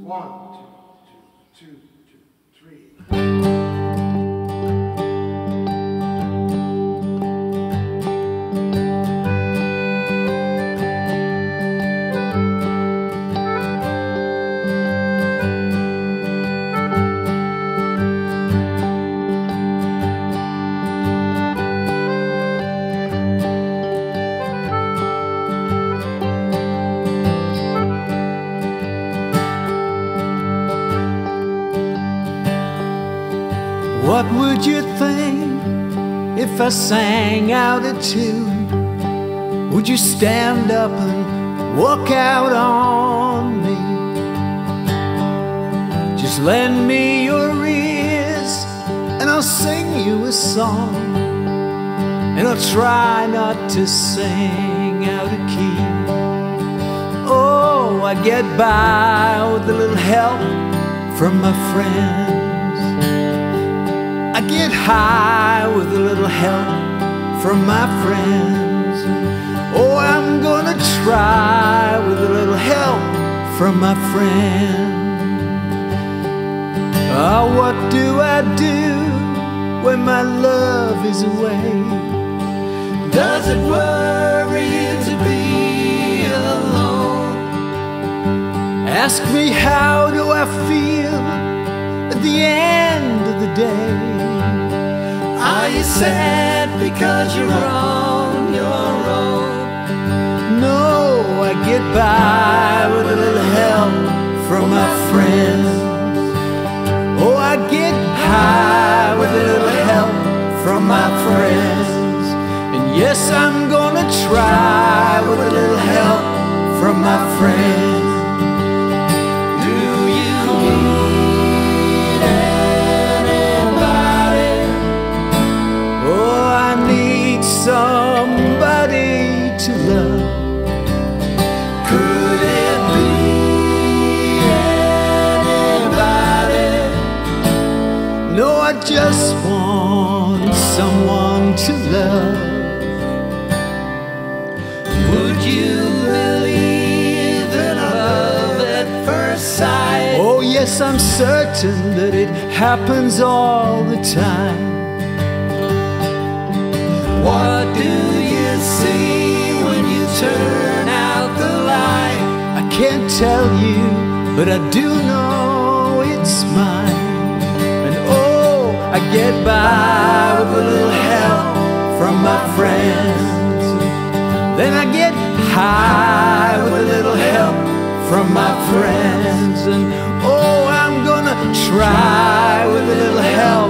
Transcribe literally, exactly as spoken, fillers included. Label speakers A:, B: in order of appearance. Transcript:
A: One, two, two, two, three.
B: What would you think if I sang out a tune? Would you stand up and walk out on me? Just lend me your ears and I'll sing you a song, and I'll try not to sing out of key. Oh, I get by with a little help from my friends. I get high with a little help from my friends. Oh, I'm gonna try with a little help from my friends. Oh, what do I do when my love is away? Does it worry you to be alone? Ask me, how do I feel at the end of the day? Are you sad because you're on your own? No, I get by with a little help from my friends. Oh, I get high with a little help from my friends. And yes, I'm gonna try with a little help from my friends. Somebody to love. Could it be anybody? No, I just want someone to love. Would you believe in love at first sight? Oh yes, I'm certain that it happens all the time. What do you see when you turn out the light? I can't tell you, but I do know it's mine. And oh, I get by with a little help from my friends. Then I get high with a little help from my friends. And oh, I'm gonna try with a little help